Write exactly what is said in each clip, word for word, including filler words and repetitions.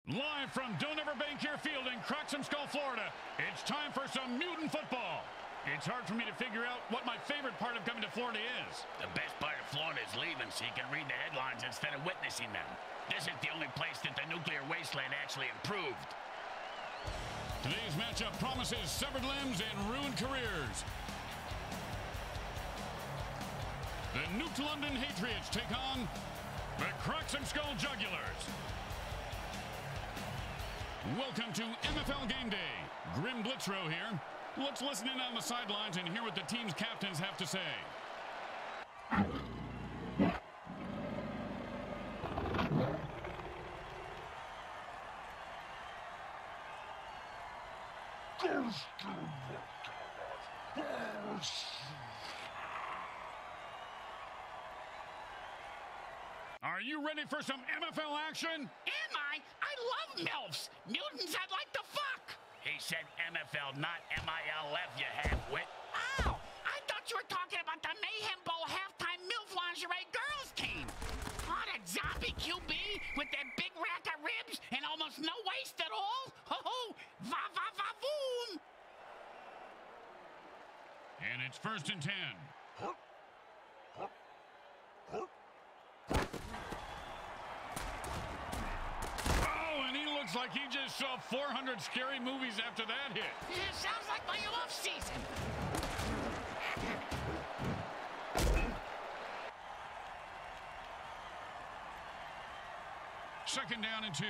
Live from Don't Ever Bank Your Field in Cracksumskull, Florida, it's time for some mutant football. It's hard for me to figure out what my favorite part of coming to Florida is. The best part of Florida is leaving so you can read the headlines instead of witnessing them. This is the only place that the nuclear wasteland actually improved. Today's matchup promises severed limbs and ruined careers. The Nuked London Hatriots take on the Cracksumskull Jugulars. Welcome to M F L Game Day. Grim Blitzrow here. Let's listen in on the sidelines and hear what the team's captains have to say. Are you ready for some M F L action? Am I? I love MILFs. Mutants I'd like to fuck. He said M F L, not M I L F, you half-wit. Oh, I thought you were talking about the Mayhem Bowl halftime MILF lingerie girls team. Oh, that zombie Q B with that big rack of ribs and almost no waist at all. Ho-ho, va-va-va-voom. And it's first and ten. Looks like he just saw four hundred scary movies after that hit. Yeah, sounds like my off season. Second down and two.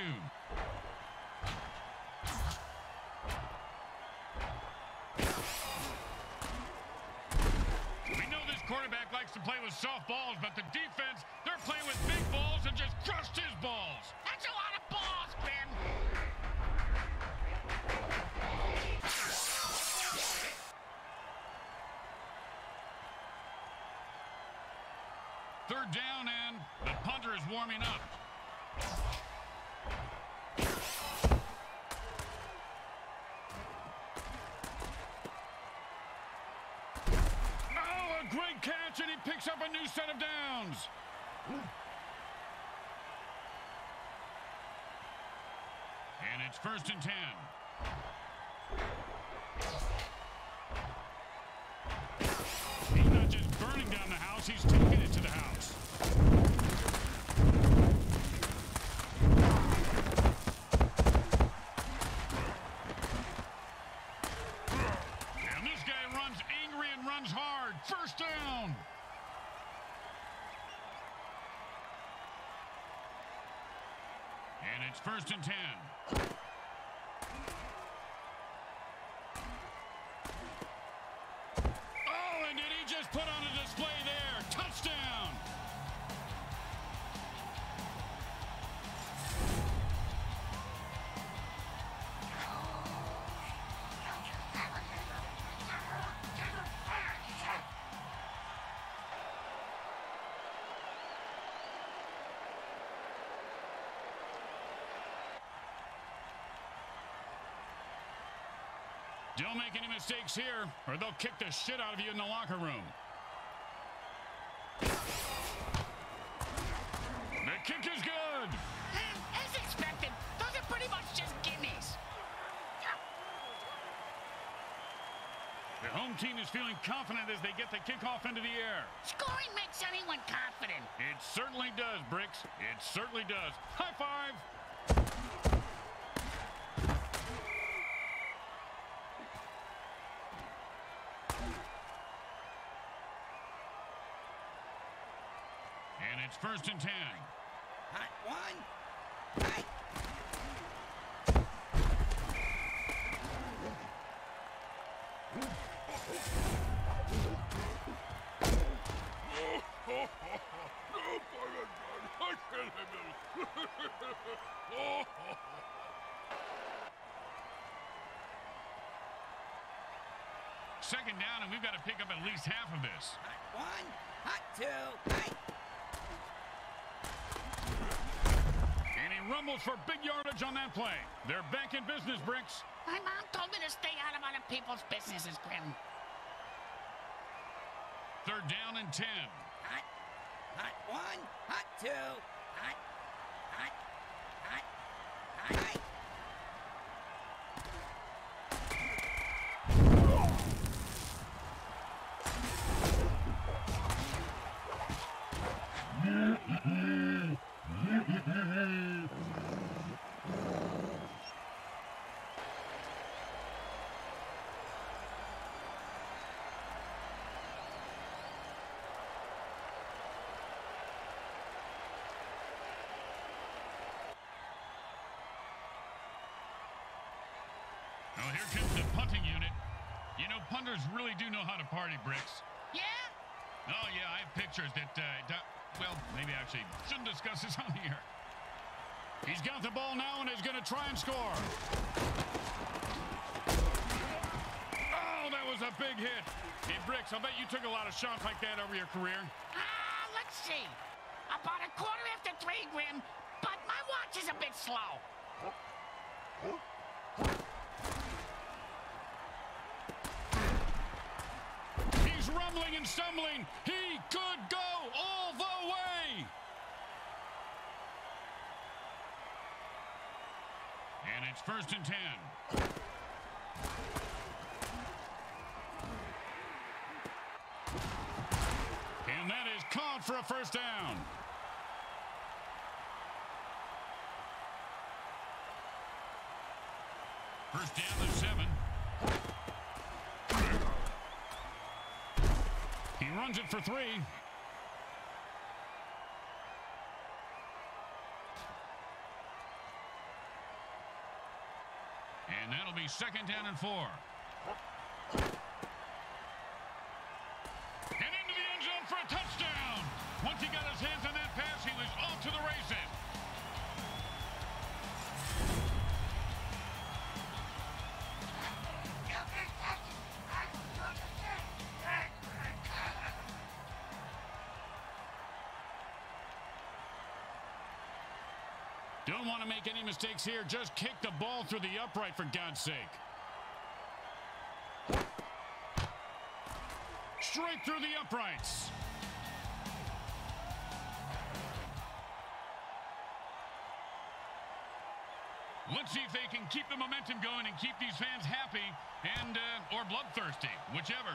We know this quarterback likes to play with soft balls, but the defense, they're playing with big balls and just crushed his balls. That's a lot of balls, Grim. Third down, and the punter is warming up. Oh, a great catch, and he picks up a new set of downs. And it's first and ten. He's not just burning down the house, he's taking it to the house. And this guy runs angry and runs hard. First down. And it's first and ten. Oh, and did he just put on a display there? Touchdown! Don't make any mistakes here, or they'll kick the shit out of you in the locker room. The kick is good. As expected, those are pretty much just gimmies. The home team is feeling confident as they get the kickoff into the air. Scoring makes anyone confident. It certainly does, Bricks. It certainly does. High five. And it's first and ten. Hot one. Hot. Second down, and we've got to pick up at least half of this. Hot one. Hot two. Hot. And he rumbles for big yardage on that play. They're back in business, Bricks. My mom told me to stay out of other people's businesses, Grim. Third down and ten. Hot. Hot one. Hot two. Hot. Hot. Hot. Hot. here comes the punting unit. You know, punters really do know how to party, Bricks. Yeah? Oh, yeah, I have pictures that, uh, well, maybe I actually shouldn't discuss this on the air. He's got the ball now and is going to try and score. Oh, that was a big hit. Hey, Bricks, I'll bet you took a lot of shots like that over your career. Ah, uh, let's see. About a quarter after three, Grim, but my watch is a bit slow. He's rumbling and stumbling. He could go all the way. And it's first and ten. And that is caught for a first down. First down to seven. He runs it for three. And that'll be second down and four. And into the end zone for a touchdown. Once he got his hands on that pass, he was off to the races. Don't want to make any mistakes here. Just kick the ball through the upright, for God's sake. Straight through the uprights. Let's see if they can keep the momentum going and keep these fans happy and uh, or bloodthirsty, whichever.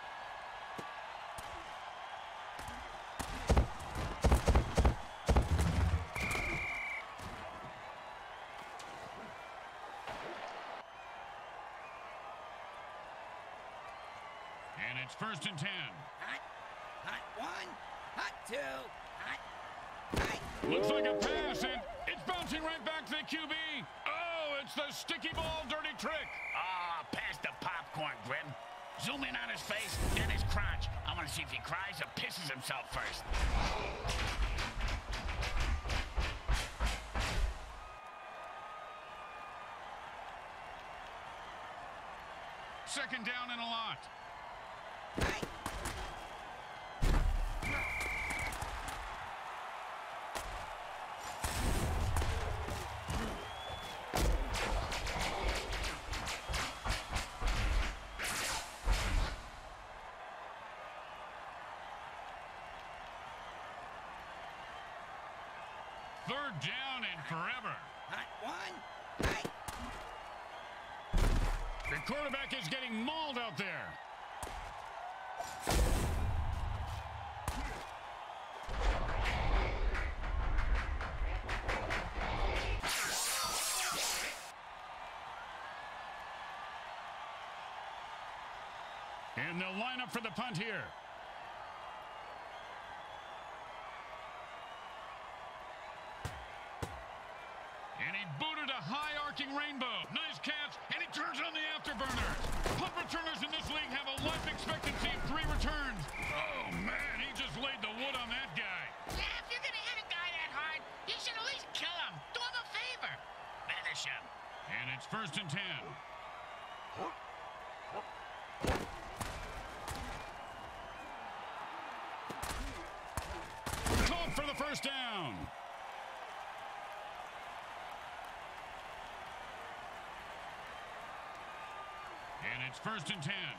And it's first and ten. Hot, hot one, hot two, hot, hot. Looks like a pass, and it's bouncing right back to the Q B. Oh, it's the sticky ball dirty trick. Ah, oh, pass the popcorn, Grim. Zoom in on his face, then his crotch. I want to see if he cries or pisses himself first. Second down and a lot. Third down and forever. Hot one. Hot. The quarterback is getting mauled out there. And they'll line up for the punt here. And he booted a high arcing rainbow. Nice catch, and he turns on the afterburners. Punt returners in this league have a life expectancy of three returns. Oh, man, he just laid the wood on that guy. Yeah, if you're going to hit a guy that hard, you should at least kill him. Do him a favor. Finish him. And it's first and ten. Called for the first down. And it's first and ten.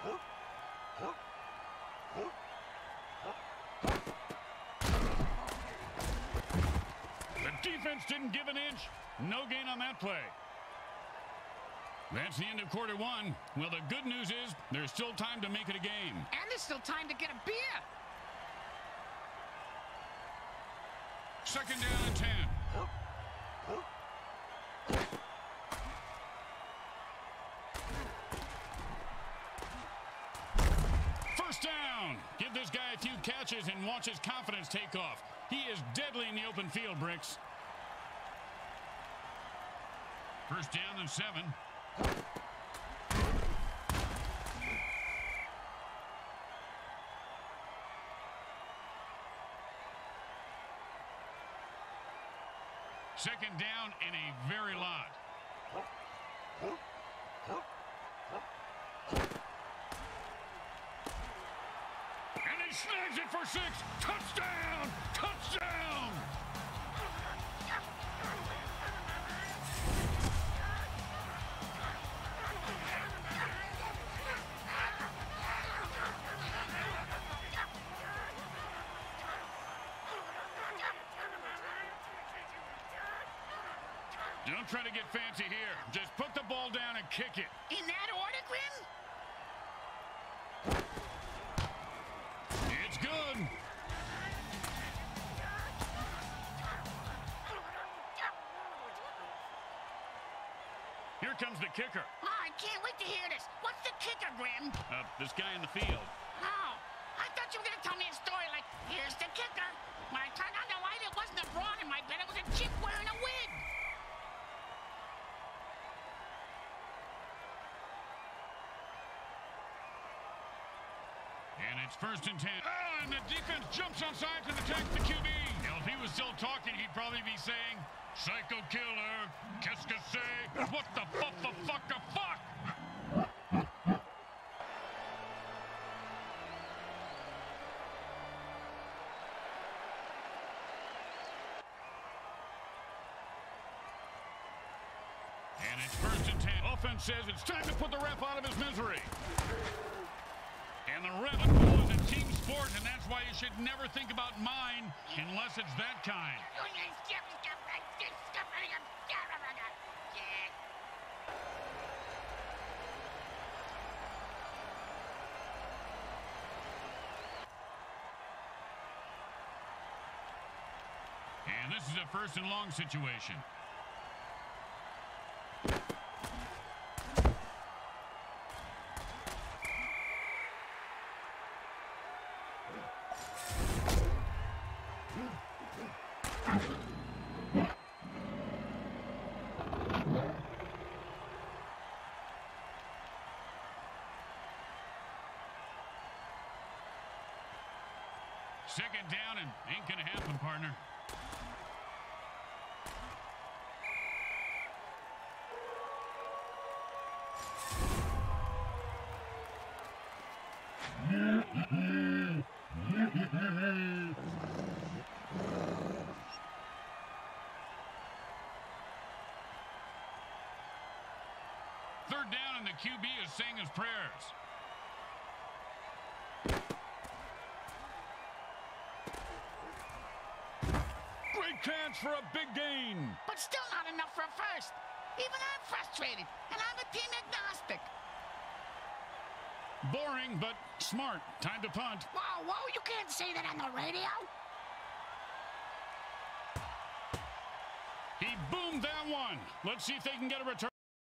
The defense didn't give an inch. No gain on that play. That's the end of quarter one. Well, the good news is there's still time to make it a game. And there's still time to get a beer. Second down and ten. First down. Give this guy a few catches and watch his confidence take off. He is deadly in the open field, Bricks. First down and seven. Second down and a very lot. And he snags it for six. Touchdown! Touchdown! Don't try to get fancy here. Just put the ball down and kick it. In that order, Grim? It's good. Here comes the kicker. Oh, I can't wait to hear this. What's the kicker, Grim? Uh, this guy in the field. Oh, I thought you were going to tell me a story like, here's the kicker. When I turned on the light, it wasn't a broad in my bed. It was a chick wearing a wig. And it's first and ten. Oh, and the defense jumps on sides and attacks the Q B. Now, if he was still talking, he'd probably be saying, Psycho killer, qu'est-ce que c'est? What the fuck, the fuck, the fuck? And it's first and ten. Offense says it's time to put the ref out of his misery. And the ref football is a team sport, and that's why you should never think about mine unless it's that kind. And this is a first and long situation. Second down and ain't gonna happen, partner. Third down and the Q B is saying his prayers. Great chance for a big gain. But still not enough for a first. Even I'm frustrated, and I'm a team agnostic. Boring, but smart. Time to punt. Whoa, whoa, you can't say that on the radio. He boomed that one. Let's see if they can get a return.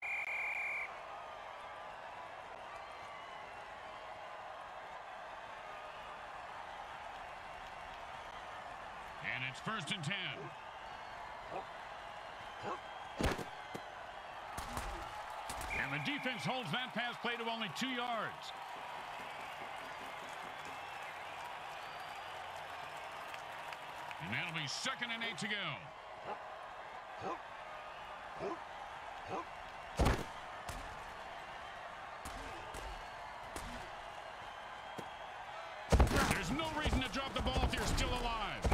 And it's first and ten. And the defense holds that pass play to only two yards. And that'll be second and eight to go. There's no reason to drop the ball if you're still alive.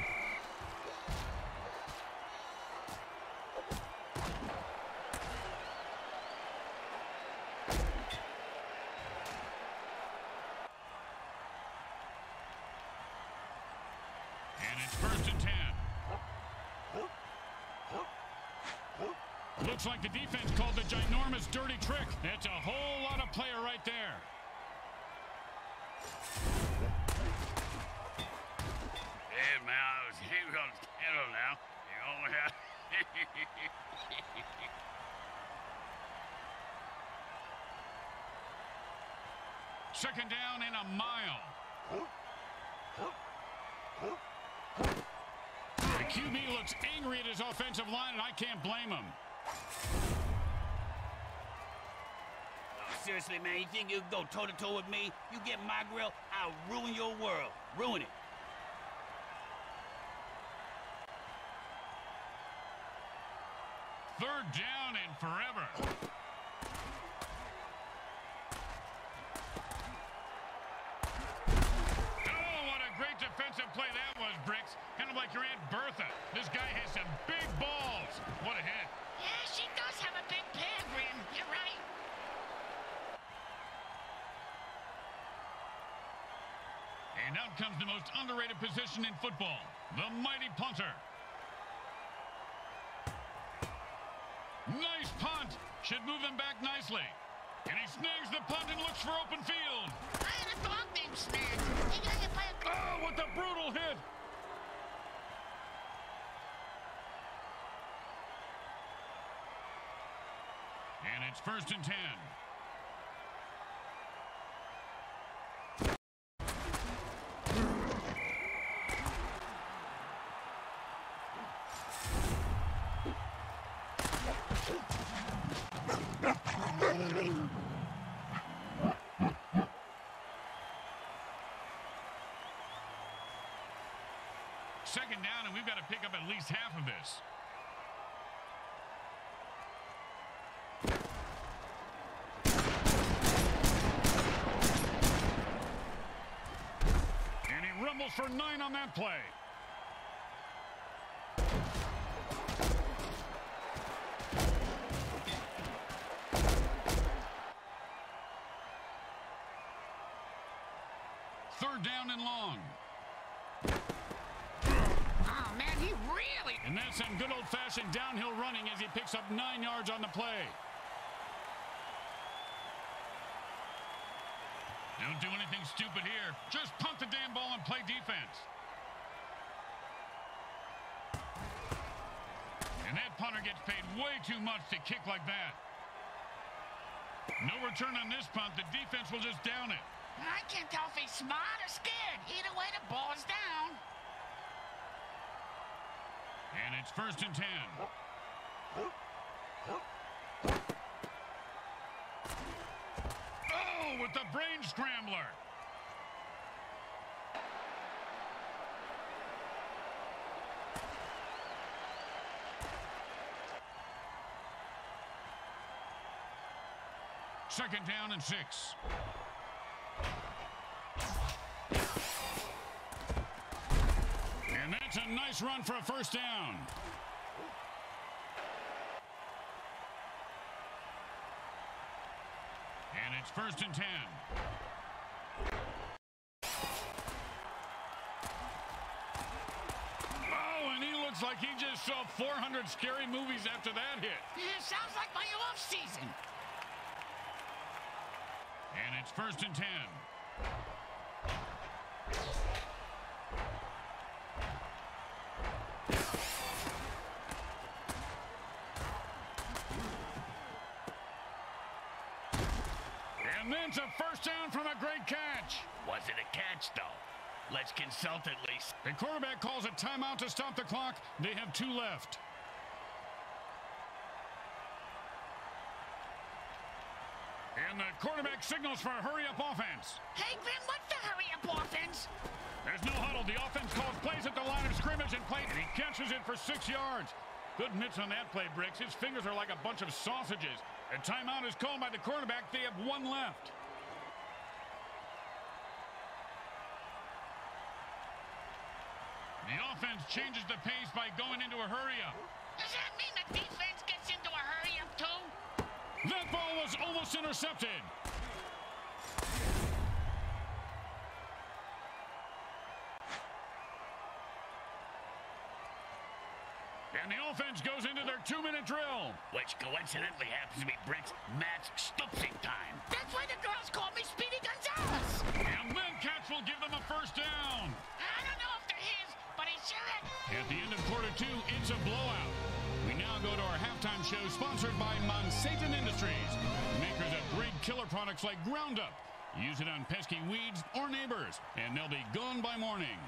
And it's first and ten. Looks like the defense called the ginormous dirty trick. That's a whole lot of player right there. Hey, man, he's going to handle now. You only have... Second down and a mile. The Q B looks angry at his offensive line, and I can't blame him. Seriously, man, you think you can go toe-to-toe with me? You get my grill, I'll ruin your world. Ruin it. Third down and forever. Oh, what a great defensive play that was, Bricks. Kind of like your Aunt Bertha. This guy has some big balls. What a hit. Yeah, she does have a big pig, Grim. You're right. And out comes the most underrated position in football, the mighty punter. Nice punt. Should move him back nicely. And he snags the punt and looks for open field. I had a dog named Snags. He got hit by a... Oh, what a brutal hit. And it's first and ten. Second down, and we've got to pick up at least half of this. And he rumbles for nine on that play. Third down and long. Oh, man, he really... And that's some good old-fashioned downhill running as he picks up nine yards on the play. Don't do anything stupid here. Just punt the damn ball and play defense. And that punter gets paid way too much to kick like that. No return on this punt. The defense will just down it. I can't tell if he's smart or scared. Either way, the ball is down. And it's first and ten. Oh, with the brain scrambler. Second down and six. And that's a nice run for a first down. And it's first and ten. Oh, and he looks like he just saw four hundred scary movies after that hit. Yeah, sounds like my off season. And it's first and ten. And then it's a first down from a great catch. Was it a catch, though? Let's consult at least. The quarterback calls a timeout to stop the clock. They have two left. And the quarterback signals for a hurry-up offense. Hey, Grim, what's the hurry-up offense? There's no huddle. The offense calls plays at the line of scrimmage and plays, and he catches it for six yards. Good mitts on that play, Bricks. His fingers are like a bunch of sausages. A timeout is called by the quarterback. They have one left. The offense changes the pace by going into a hurry-up. Does that mean the defense gets into a hurry-up, too? That ball was almost intercepted. And the offense goes into their two-minute drill. Which coincidentally happens to be Brick's match stupsing time. That's why the girls call me Speedy Gonzalez. And then catch will give them a first down. I don't know if they're his, but he sure is. At the end of quarter two, it's a blowout. We now go to our halftime show sponsored by Monsatan Industries, makers of great killer products like Groundup. Use it on pesky weeds or neighbors, and they'll be gone by morning.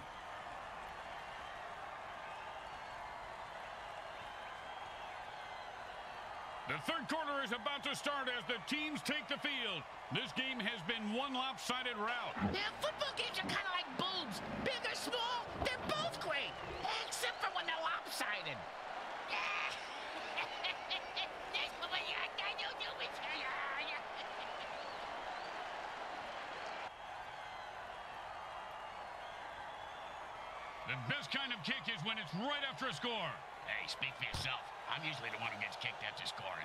The third quarter is about to start as the teams take the field. This game has been one lopsided rout. Yeah, football games are kind of like boobs. Big or small, they're both great. Except for when they're lopsided. best kind of kick is when it's right after a score. Hey, speak for yourself. I'm usually the one who gets kicked after scoring.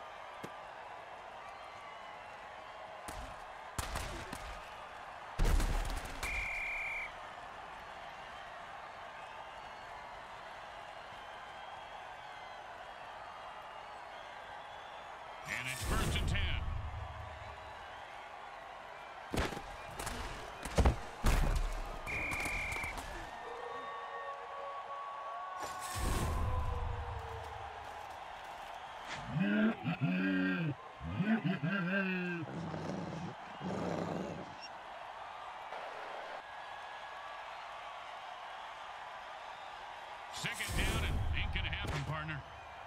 And it's first and ten. Second down and ain't gonna happen, partner.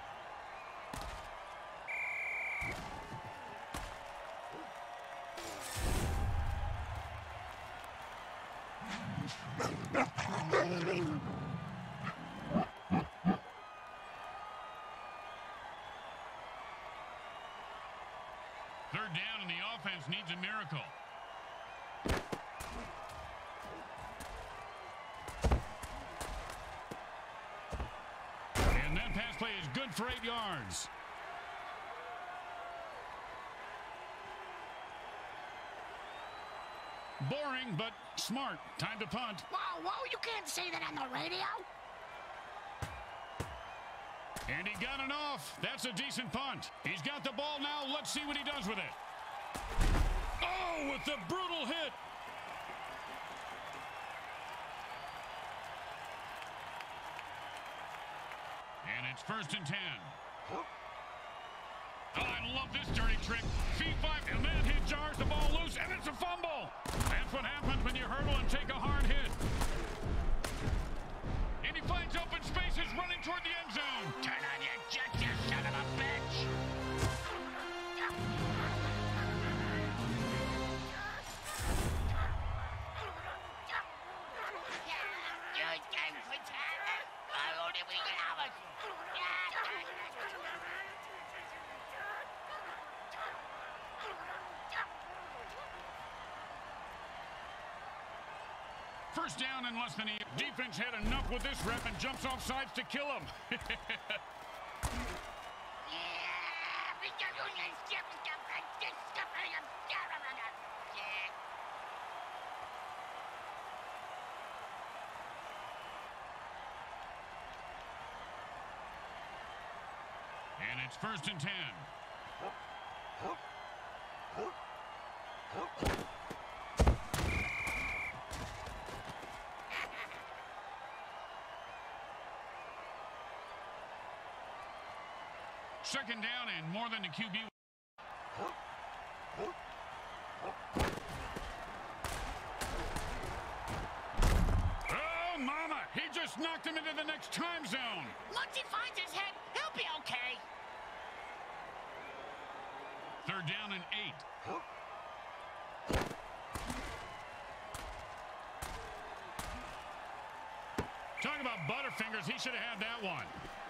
Third down and the offense needs a miracle. And that pass play is good for eight yards. Boring, but smart. Time to punt. Whoa, whoa, you can't say that on the radio. And he got it off. That's a decent punt. He's got the ball now. Let's see what he does with it. Oh, with the brutal hit. And it's first and ten. Oh, I love this dirty trick. Feet five, and that hit jars the ball loose, and it's a fumble. That's what happens when you hurdle and take a hard hit. And he finds open spaces running toward the end zone. Turn on your jets, you son of a bitch. First down in less than a year. Defense had enough with this rep and jumps off sides to kill him. And it's first and ten. Second down and more than the Q B. Oh, mama! He just knocked him into the next time zone. Once he finds his head, he'll be okay. Third down and eight. Talk about butterfingers. He should have had that one.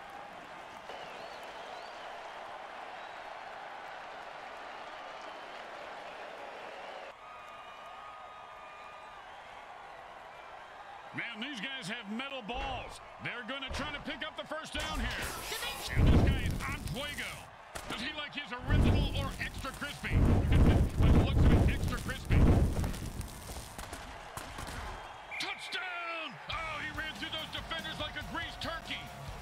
Man, these guys have metal balls. They're going to try to pick up the first down here. And this guy is on fuego. Does he like his original or extra crispy? By the looks of it, extra crispy. Touchdown! Oh, he ran through those defenders like a greased turkey.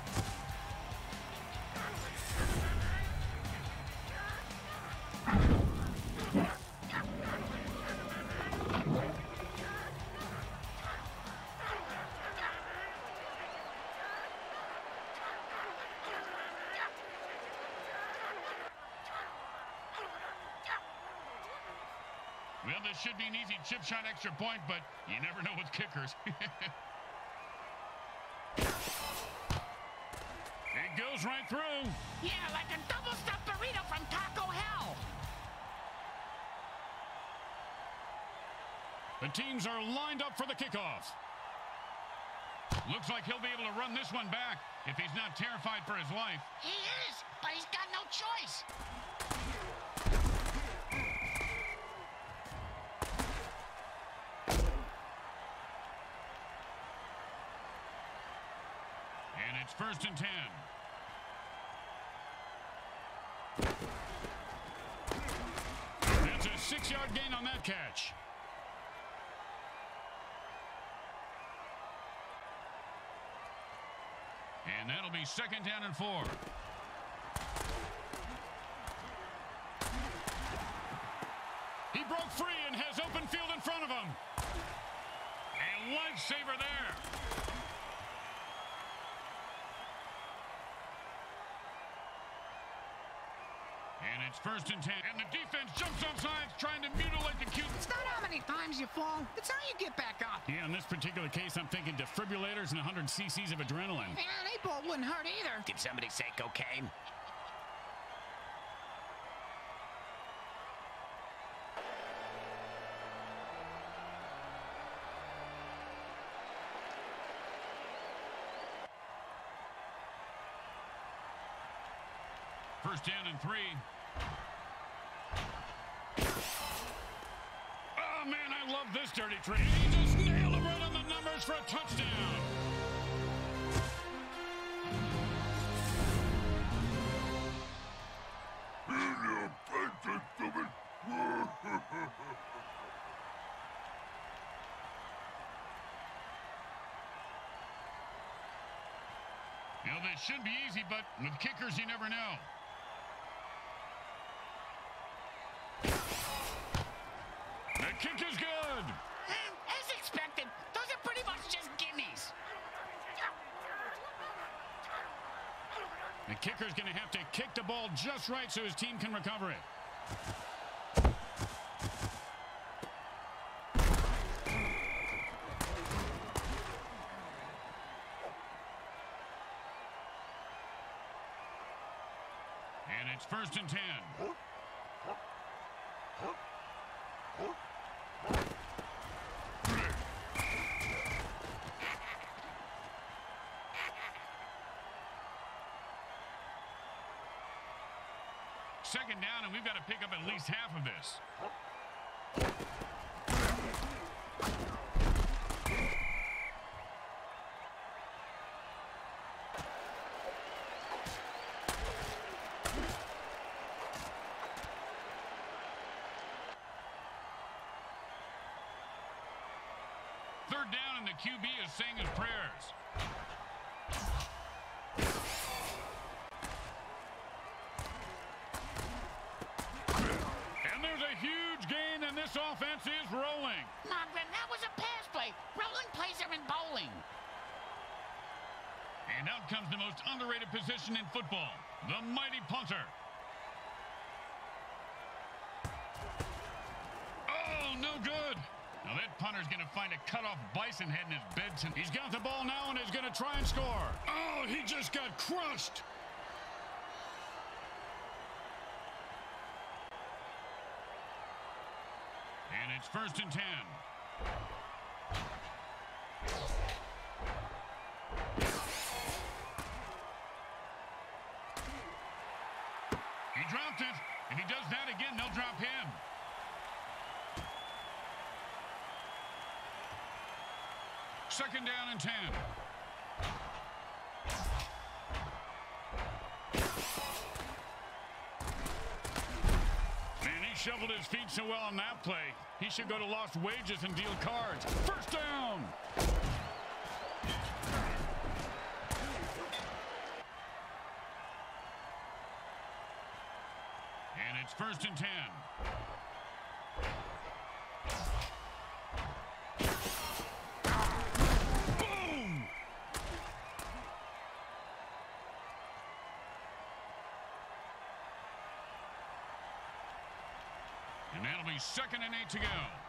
Well, this should be an easy chip shot extra point, but you never know with kickers. It goes right through. Yeah, like a double-stuffed burrito from Taco Hell. The teams are lined up for the kickoff. Looks like he'll be able to run this one back if he's not terrified for his life. He is, but he's got no choice. it's first and ten. That's a six-yard gain on that catch. And that'll be second down and four. He broke free and has open field in front of him. A lifesaver there. And it's first and ten. And the defense jumps off sides trying to mutilate the Q. It's not how many times you fall. It's how you get back up. Yeah, in this particular case, I'm thinking defibrillators and one hundred c c's of adrenaline. Yeah, an eight ball wouldn't hurt either. Did somebody say cocaine? First down and three. Oh, man, I love this dirty trick. He just nailed him right on the numbers for a touchdown. You know, this should be easy, but with kickers, you never know. The kick is good. As expected, those are pretty much just gimmies. The kicker's going to have to kick the ball just right so his team can recover it. And it's first and ten. Second down, and we've got to pick up at least half of this. Third down, and the Q B is saying his prayers. And there's a huge gain, and this offense is rolling. Margaret, that was a pass play. Rolling plays are in bowling. And out comes the most underrated position in football, the mighty punter. Oh, no good. Now that punter's going to find a cut-off bison head in his bed. He's got the ball now and is going to try and score. Oh, he just got crushed. And it's first and ten. He dropped it. If he does that again, they'll drop him. Second down and ten. Man, he shoveled his feet so well on that play. He should go to lost wages and deal cards. First down. And it's first and ten. And that'll be second and eight to go.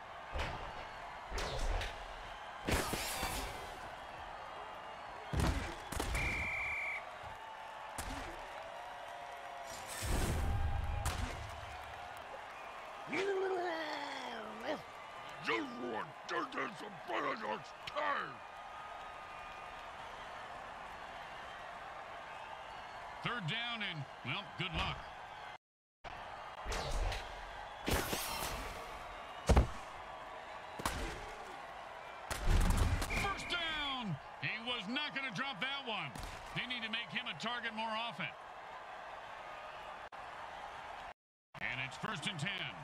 Third down and, well, good luck. First down. He was not going to drop that one. They need to make him a target more often. And it's first and ten.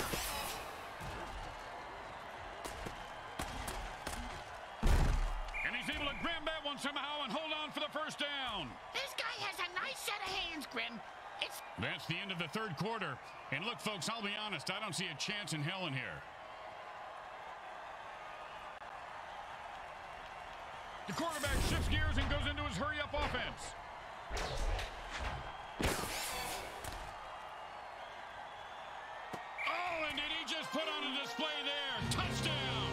And he's able to grab that one somehow and hold on for the first down. This guy has a nice set of hands, Grim. It's... That's the end of the third quarter. And look, folks, I'll be honest, I don't see a chance in hell in here. The quarterback shifts gears and goes into his hurry-up offense. Oh, and did he just put on a display there? Touchdown!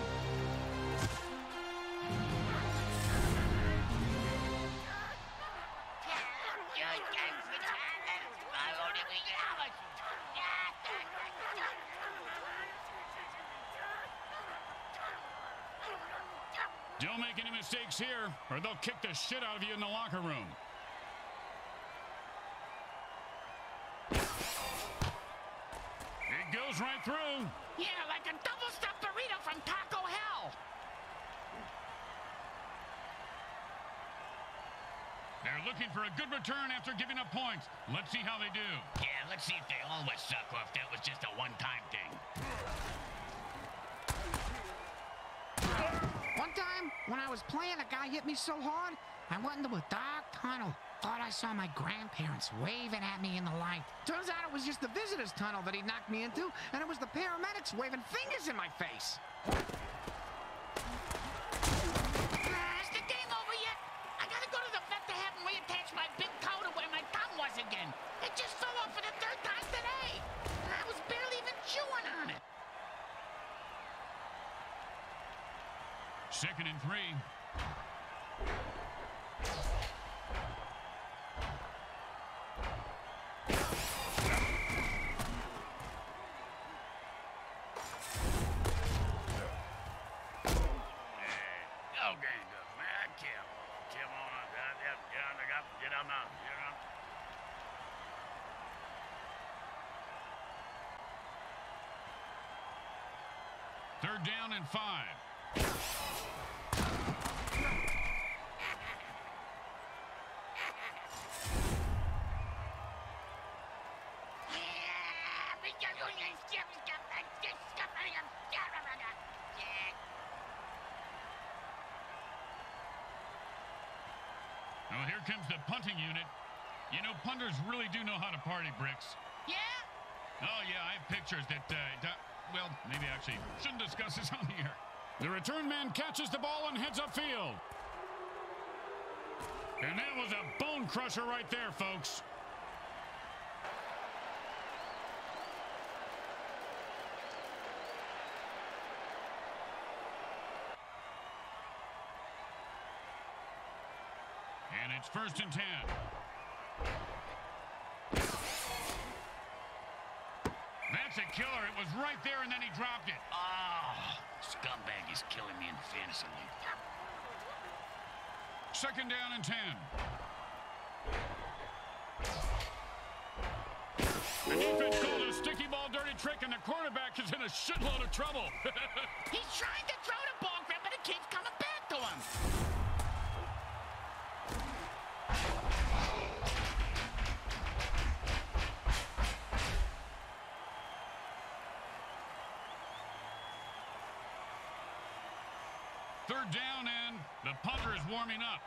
Don't make any mistakes here, or they'll kick the shit out of you in the locker room. It goes right through. Yeah, like a double-stuffed burrito from Taco Hell. They're looking for a good return after giving up points. Let's see how they do. Yeah, let's see if they always suck or if that was just a one-time thing. One time, when I was playing, a guy hit me so hard, I went into a dark tunnel. Thought I saw my grandparents waving at me in the light. Turns out it was just the visitor's tunnel that he knocked me into, and it was the paramedics waving fingers in my face. Uh, is the game over yet? I gotta go to the vet to have him reattach my big toe to where my thumb was again. It just fell off for the third time today. I was barely even chewing on it. Second and three. Third down and five. Well, here comes the punting unit. You know, punters really do know how to party, Bricks. Yeah? Oh, yeah, I have pictures that, uh, well, maybe actually shouldn't discuss this on the air. The return man catches the ball and heads upfield. And that was a bone crusher right there, folks. And it's first and ten. That's a killer. It was right there, and then he dropped it. Oh, scumbag is killing me in fantasy league. Second down and ten. The defense called a sticky ball dirty trick, and the quarterback is in a shitload of trouble. He's trying to throw the ball, Grim, but it keeps coming back to him. Third down, and the punter is warming up.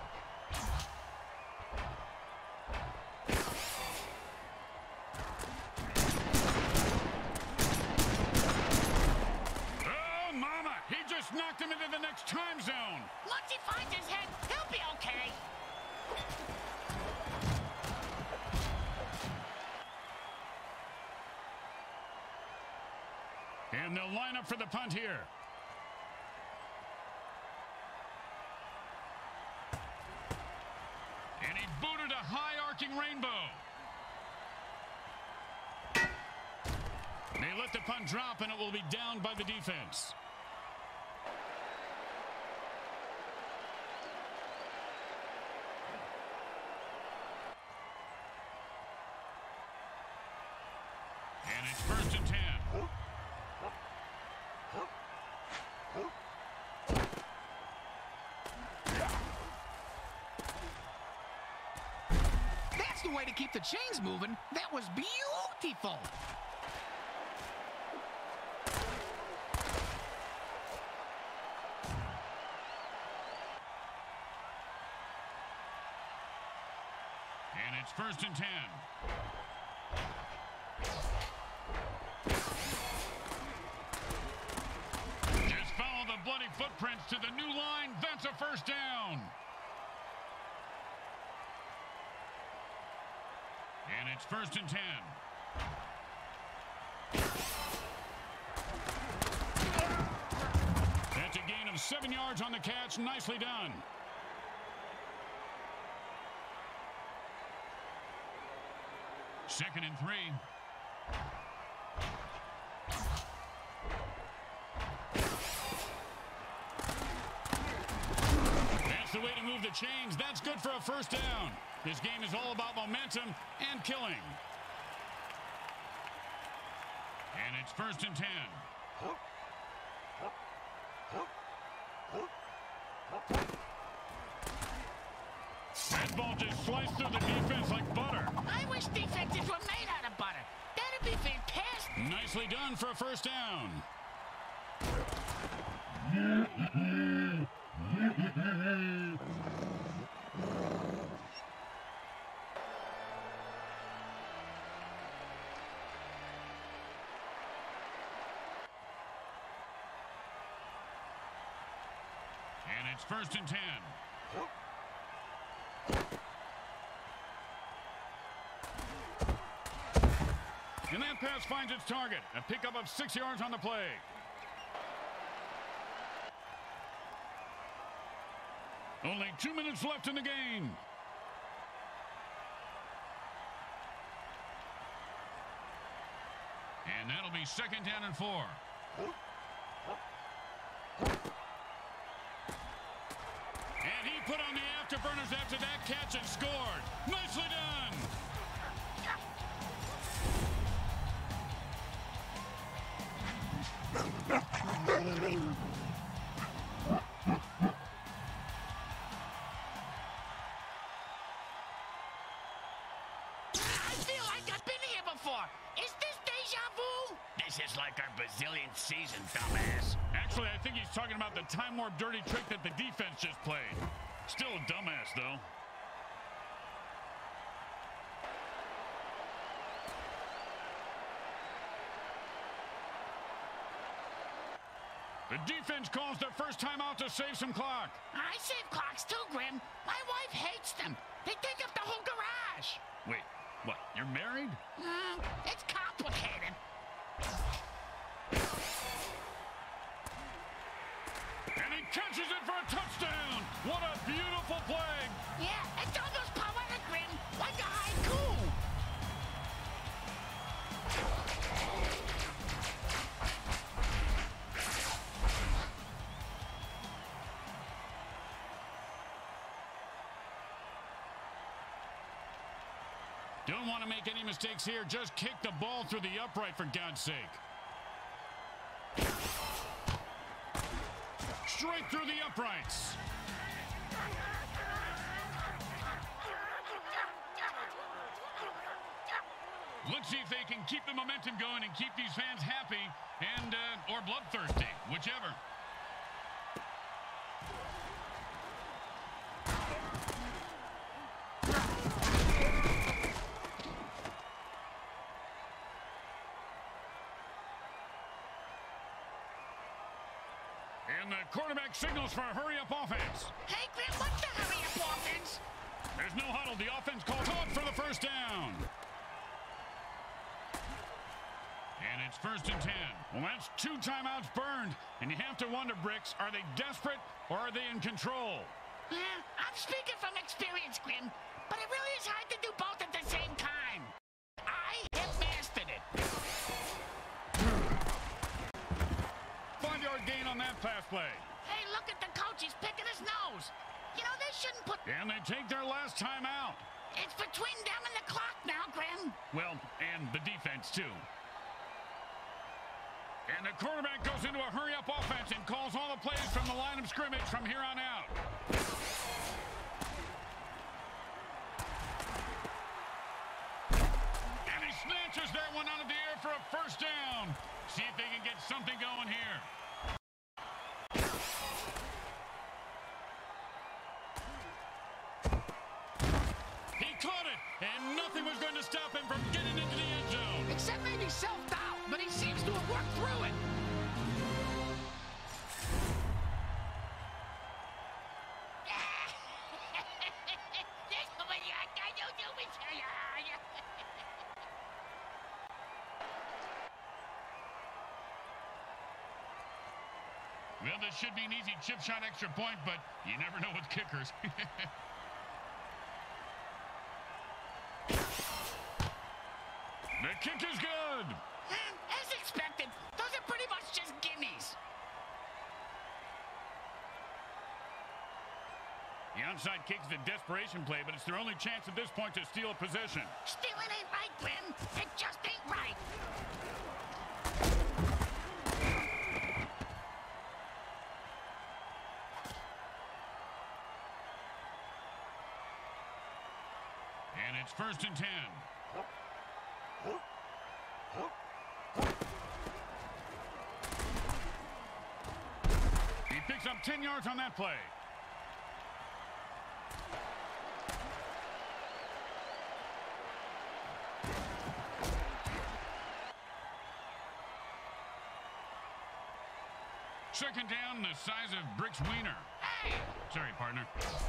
Oh, mama! He just knocked him into the next time zone. Once he finds his head, he'll be okay. And they'll line up for the punt here. And he booted a high-arcing rainbow. They let the punt drop, and it will be down by the defense. And it's first and ten. the way to keep the chains moving. That was beautiful. And it's first and ten. Just follow the bloody footprints to the new line. That's a first down. And it's first and ten. That's a gain of seven yards on the catch. Nicely done. Second and three. That's the way to move the chains. That's good for a first down. This game is all about momentum and killing. And it's first and ten. That ball just sliced through the defense like butter. I wish defenses were made out of butter. That'd be fantastic. Nicely done for a first down. And it's first and ten. And that pass finds its target. A pickup of six yards on the play. Only two minutes left in the game. And that'll be second down and four. And he put on the afterburners after that catch and scored. Nicely done. I feel like I've been here before. Is this deja vu? This is like our bazillionth season, dumbass. Actually, I think he's talking about the time warp dirty trick that the defense just played. Still a dumbass, though. The defense calls their first timeout to save some clock. I save clocks too, Grim. My wife hates them. They take up the whole garage. Wait, what? You're married? Uh, it's complicated. And he catches it for a touchdown. What a beautiful play. Yeah, it's almost poetic, Grim. Like a haiku. Don't want to make any mistakes here. Just kick the ball through the upright, for God's sake. Straight through the uprights. Let's see if they can keep the momentum going and keep these fans happy and uh, or bloodthirsty, whichever. And the quarterback signals for a hurry-up offense. Hey, Grim, what's the hurry-up offense? There's no huddle. The offense calls out for the first down. And it's first and ten. Well, that's two timeouts burned. And you have to wonder, Bricks, are they desperate or are they in control? Yeah, I'm speaking from experience, Grim. But it really is hard to do both at the same time. I have mastered it. Five-yard gain on that pass play. Hey, look at the coach. He's picking his nose. You know, they shouldn't put... And they take their last timeout. It's between them and the clock now, Grim. Well, and the defense, too. And the quarterback goes into a hurry-up offense and calls all the plays from the line of scrimmage from here on out. first down. See if they can get something going here. He caught it, and nothing was going to stop him from getting into the end zone. Except maybe self-doubt, but he seems to have worked through it. Well, this should be an easy chip shot extra point, but you never know with kickers. The kick is good. As expected, those are pretty much just gimmies. The onside kick is a desperation play, but it's their only chance at this point to steal a possession. Stealing ain't right, Glenn. It just ain't right. And it's first and ten. He picks up ten yards on that play. Second down, the size of Brick's wiener. Hey! Sorry, partner.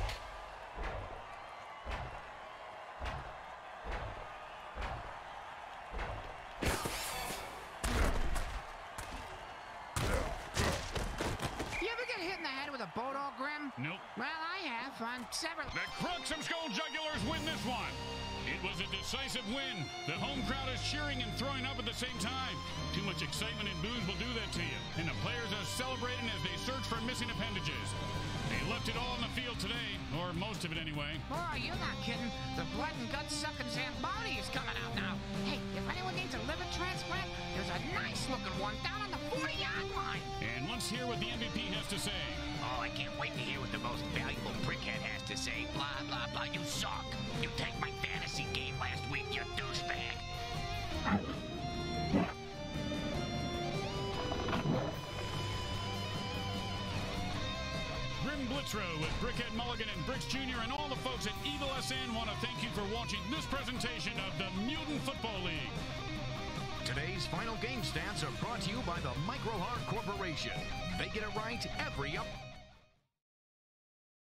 Bodo Grim? Nope. Well, I have on several... The Cracksumskull Jugulars win this one. It was a decisive win. The home crowd is cheering and throwing up at the same time. Too much excitement and booze will do that to you. And the players are celebrating as they search for missing appendages. They left it all on the field today, or most of it anyway. Boy, you're not kidding. The blood and gut-sucking Zamboni is coming out now. Hey, if anyone needs a liver transplant, there's a nice-looking one down on the forty-yard line. And let's hear what the M V P has to say. Oh, I can't wait to hear what the most valuable brickhead has to say. Blah, blah, blah. You suck. You tanked my fantasy game last week, you douchebag. Grim Blitzrow with Brickhead Mulligan and Bricks Junior and all the folks at Evil S N want to thank you for watching this presentation of the Mutant Football League. Today's final game stats are brought to you by the Micro Heart Corporation. They get it right every up.